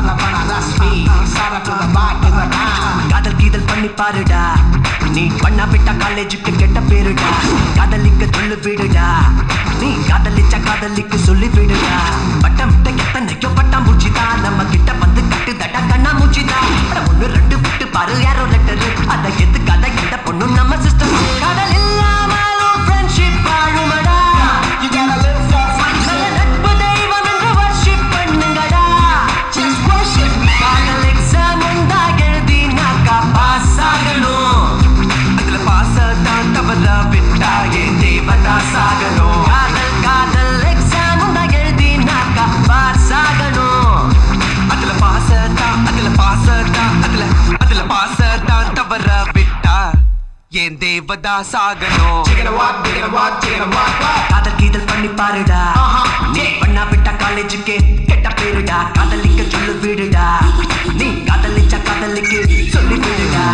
காதல் கீதல் பண்ணி பாருடா, நீ பண்ணா விட்டா காலேஜுக்கு கெட்ட பேருடா. காதலிக்க சொல்லு விடுடா, நீ காதலிச்சா காதலிக்கு சொல்லி விடுடா. பட்டம் விட்ட எத்தனையோ பட்டம் பூச்சிதான் நம்ம கிட்ட வந்து கட்டுதடா கண்ணா மூச்சிதான். ஒன்னு ரெண்டு விட்டு பாரு யாரோ லெட்டரு, அதை எதுக்காத எந்த பொண்ணு நம்ம சிஸ்டம். காதல் இல்லாமலும் ஃப்ரெண்ட்ஷிப் வாழுமடா. நட்பு தெய்வம் என்று வர்ஷிப் பண்ணுங்கடா. காதல் எக்ஸாம் வந்தா எழுதினாக்கா பாஸ் ஆகணும். அதுல பாஸ் தான் தவற விட்டா ஏன் தேவதாஸ் ஆகணும். காதல் எக்ஸாம் வந்தா எழுதினாக்கா பாஸ் ஆகணும். அதுல பாஸ் தான் தவற விட்டா ஏன் தேவதாஸ் ஆகணும். காதல் கீதல் பண்ணி பாருடா, நீ பண்ணா விட்டா காலேஜுக்கு கெட்ட பேருடா. காதலிக்க சொல்லு விடுடா, நீ காதலிச்சா காதலிக்கு சொல்லி விடுடா.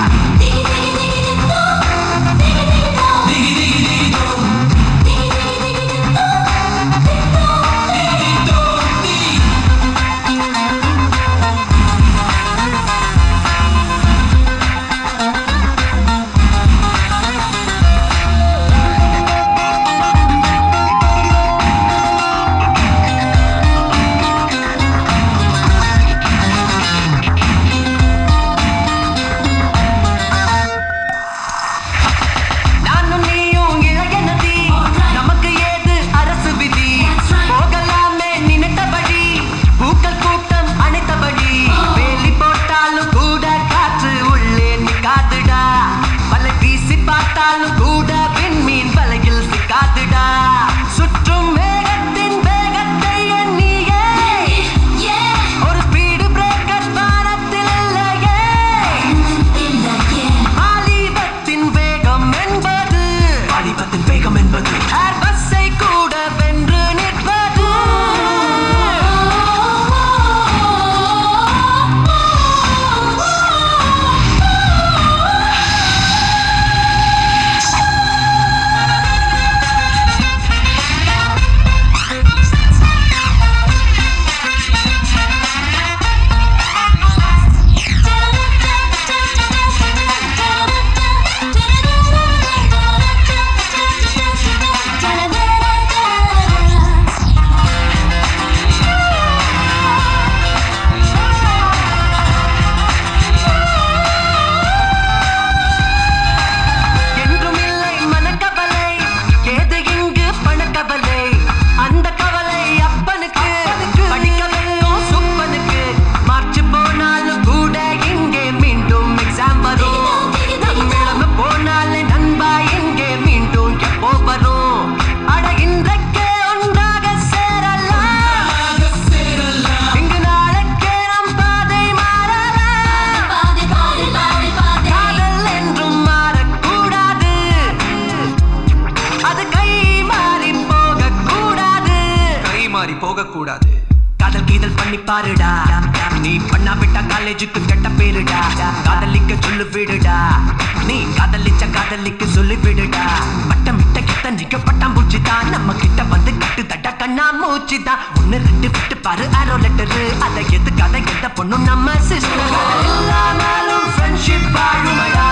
போகக்கூடாது. காதல் கீதல் பண்ணி பாருடா, நீ பண்ணா விட்டா காலேஜுக்கு கெட்ட பேருடா. காதலிக்க சொல்லு விடுடா, நீ காதலிச்சா காதலிக்கு சொல்லி விடுடா. பட்டம் விட்ட கிட்ட நிக்க பட்டாம் பூச்சிதான் நம்ம கிட்ட வந்து கட்டு தட்டா கண்ணா மூச்சிதான். ஒன்னு ரெண்டு விட்டு பாரு ஆரோ லெட்டரு, அதை எதுக்காத எந்த பொண்ணு நம்ம சிஸ்டர். இல்லாமலும் ஃப்ரெண்ட்ஷிப் வாழுமடா.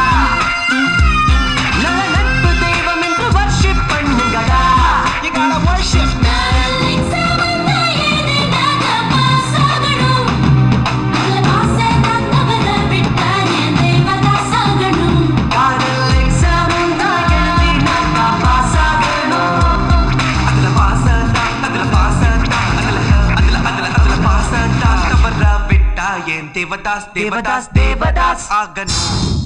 நல்ல நட்பு தெய்வம் என்று வர்ஷிப் பண்ணுங்கடா. You gotta worship man. Devdas Devdas Devdas आगन।